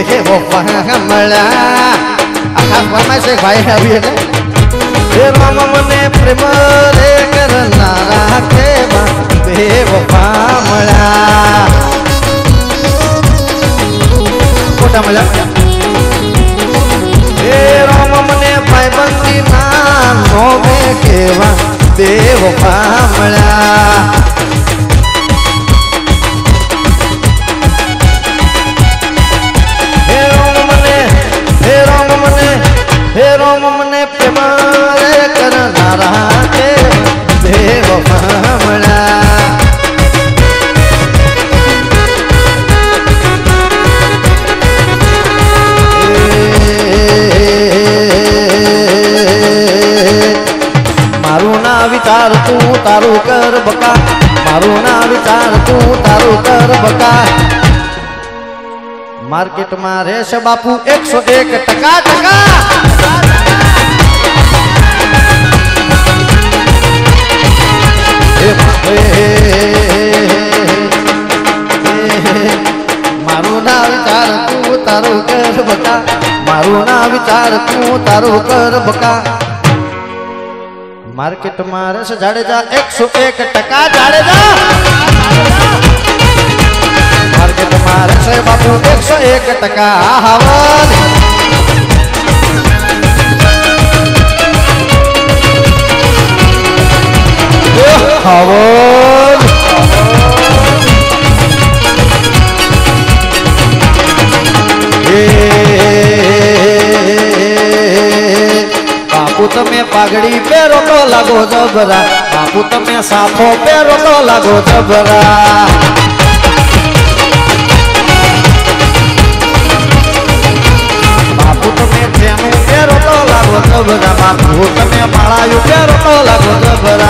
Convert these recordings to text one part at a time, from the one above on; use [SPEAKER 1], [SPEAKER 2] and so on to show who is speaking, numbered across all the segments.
[SPEAKER 1] देवो पामला आखा फरमाइश एक भाई अभी है हे राम मने प्रेम रे करनारा केवा देवो पामला कोटा मजा हे राम मने भाईबंदी ना नोवे केवा देवो पामला हे राम मने प्रेम रे करनारा के देव पामला मारू ना विचार तू तारू कर बका मारू ना विचार तू तारू कर बका मार्केट में रेश बापू 101% मारू ना विचार तू तारू कर बका मारू ना विचार तू तारू कर बका मार्केट में रेश जाडेजा 101% जाडेजा मार्केट मारे से बापू 101% हवन हवन बापू तमे पागड़ी पेरो तो लागो जबरा बापू तमे साफो पेरो तो लागो जबरा बापू तमे प्रेम पेरो तो लागो जबरा बापू तमे माळायु पेरो तो लागो जबरा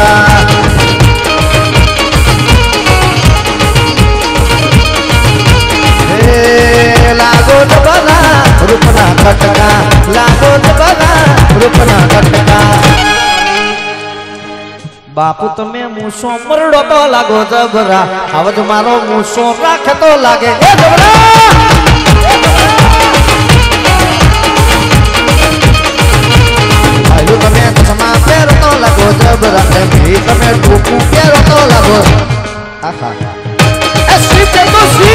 [SPEAKER 1] लागो जबरा रूपना कटका लागो जबरा रूपना कटका बापू तमे मूसो मरडो तो लागो जबरा आवज मारो मूसो राख तो लागे ए जबरा आयु तमे चश्मा पेर तो लागो जबरा भी तमे टोपू पेर तो लागो आहा सी पेटो सी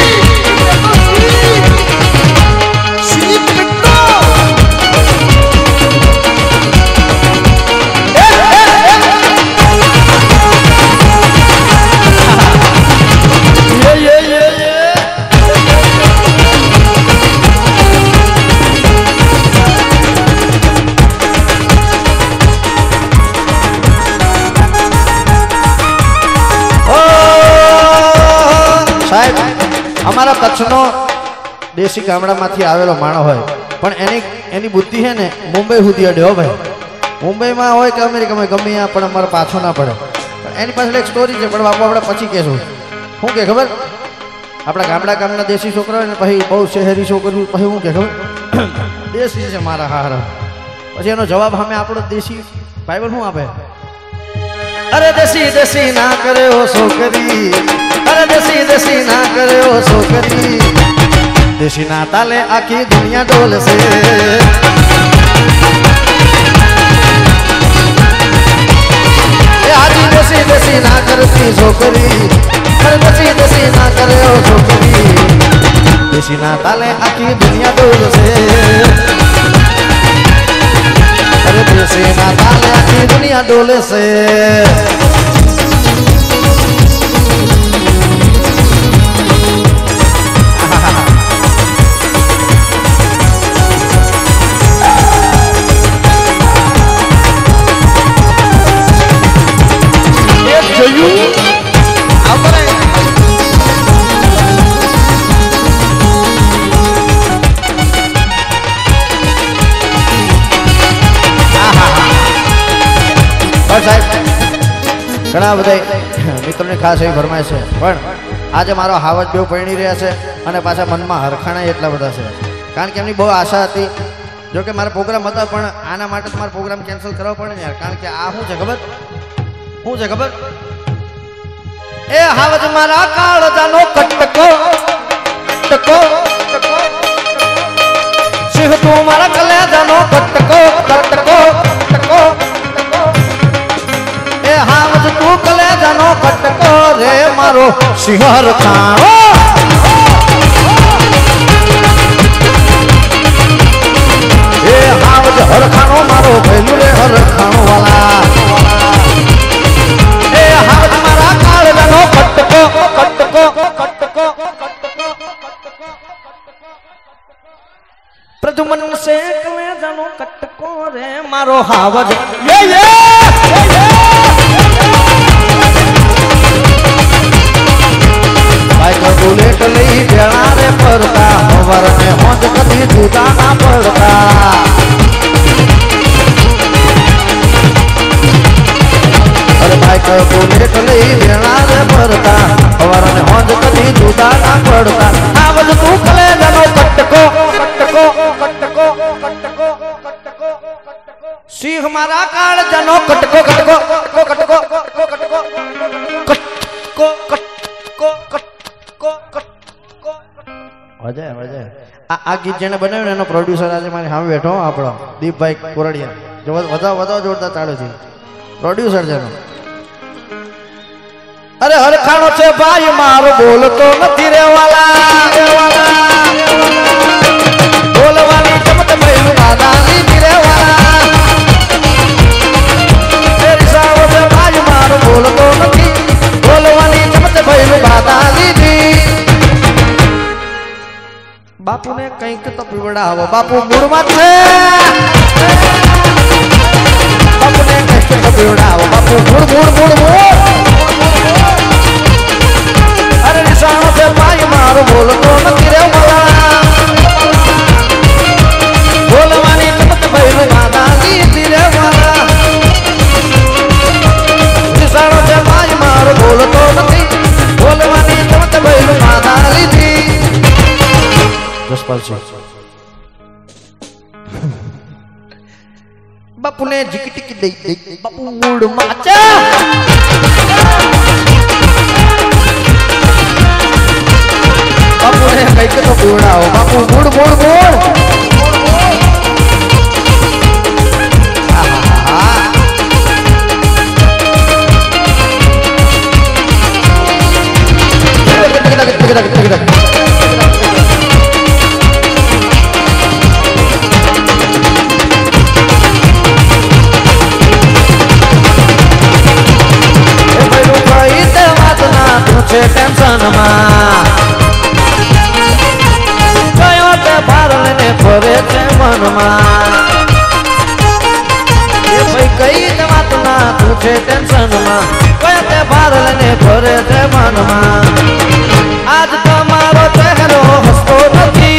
[SPEAKER 1] हमारा कच्छनो देशी गामडामांथी आवेलो माणो होय पण एनी बुद्धि है ने मुंबई सुधी अड्यो भाई मुंबई में होय के अमेरिका में गमे आ पण अमर पाछो ना पड़े पण एनी पाछळ एक स्टोरी छे पण बापू आपणे पछी कहेशुं हुं के खबर आपड़ा गामडा गामना देशी छोकरा ने पछी बहु शहरी छोकरी पछी हुं के खबर देशी छे मारा हार पछी एनो जवाब हमें आपणो देशी बाइबल हुं आपे अरे देसी देसी ना करे ओ छोकरी अरे देसी देसी ना करे ओ छोकरी देसी ना ताले आखी दुनिया डोल से आज देसी देसी ना करती छोकरी अरे देसी देसी ना करे ओ छोकरी देसी ना ताले आखी दुनिया डोल से अरे देसी ना ताले आखी दुनिया डोल से घणा बधाई मित्रों खास एवी फरमाइश है पण आज मारो हावज बेव परणी रह्या छे अने पाछा मनमा हरखाणा एटला बधा छे कारण के एमनी बहु आशा हती जो कि मारा प्रोग्राम हता पण आना माटे मारो प्रोग्राम कैंसल करવો પડે यार कारण के आ શું છે ખબર ए हावज मारा काळजानो कटको टको टको तू मारा कलेजानो कटको कटको कटको ए हावज तू कलेजानो कटको रे मारो सिंहर खानो ए हावज हर खानो मारो भैलू रे हर खानो वाला ए हावज मारा कालजानो कटको कटको कटको प्रदुमन से कलेजानो कटको रे मारो हावज ये भाई का बुलेट लई बेड़ा रे पड़ता हवर में होंद कभी जुदा ना पड़ता अरे भाई का बुलेट लई बेड़ा रे पड़ता हवर में होंद कभी जुदा ना पड़ता हावज तू कलेजानो कटको कटको कटको कटको कटको सिंह मारा कालजानो कटको कटको कटको कटको कटको कटको कटको वजह वजह आ गीत जेने बनाव्યું એનો પ્રોડ્યુસર આજે મારી સામે બેઠો આપણો દીપભાઈ કોરડિયા જો વધારે જોરદાર ચાલે છે પ્રોડ્યુસર જેનો અરે હરખાણો છે ભાઈ મારો બોલતો નથી રે વાલા બોલવાની ચમત ભઈલું દાદાની રે વાલા તેરી સાવો છે ભાઈ મારો બોલતો નથી બોલવાની ચમત ભઈલું દાદાની बापू ने कहीं तो पीवड़ावो बापू मूड में छे बापू ने कहीं तो पीवड़ावो बापू मूड मूड मूड मूड अरे निशान से भाई मारो बोलो तो मत रे वाला बोलवानी चमत भइलु दादाजी रे वाला निशान से भाई मारो बोलो तो मत बोलवानी चमत भइलु दादाजी जसपाल सिंह बापू ने जिकिटिक दे बापू मूड माचा बापू ने कई तो पीवड़ाओ बापू मूड मूड मूड टेंशन में कयो ते भारल ने फरे छे मन में ये भाई कई बात ना तुझे टेंशन में कयो ते भारल ने फरे छे मन में आज तुम्हारो चेहरो हंसतो नहीं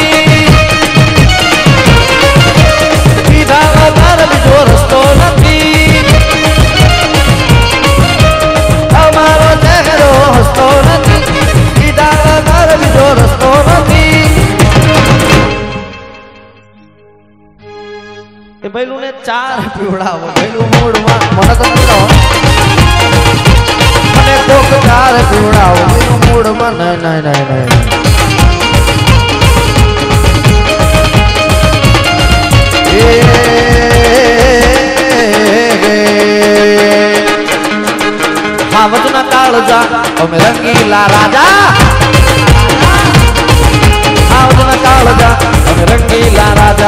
[SPEAKER 1] सीधा वगर बीजो रस्तो नहीं हमारो चेहरो हंसतो नहीं सीधा वगर बीजो रस्तो नहीं ए भैलू ने चार पीवड़ावो भैलू मूड में मन तो नहीं मने कोक चार पीवड़ावो भैलू मूड में नहीं नहीं नहीं नहीं हावज ना कालजा અમે રંગીલા રાજા हावज ना कालजा અમે रंगीला राजा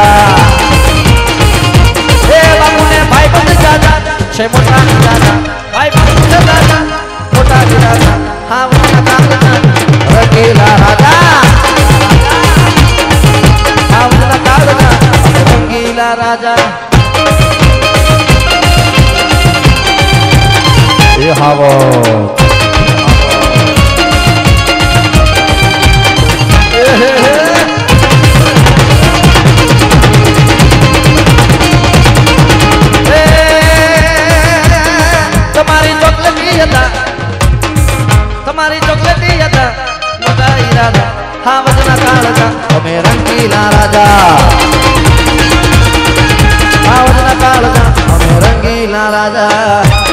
[SPEAKER 1] ए बापू ने भाई बंद जाजा छे मोटा जाजा भाई बंद जाजा मोटा जाजा हावज ना कालजा रंगीला राजा हावज ना कालजा અમે रंगीला राजा ये हावो तुम्हारी चॉकलेटी था मोटा इरादा हावज ना कालजा અમે रंगीला राजा हावज ना कालजा અમે रंगीला राजा